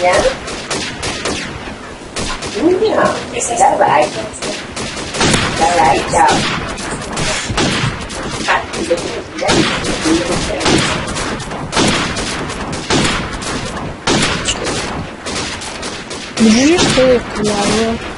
nhá. Đá lại. Đá lại chào. Khách thì đúng rồi. Juste là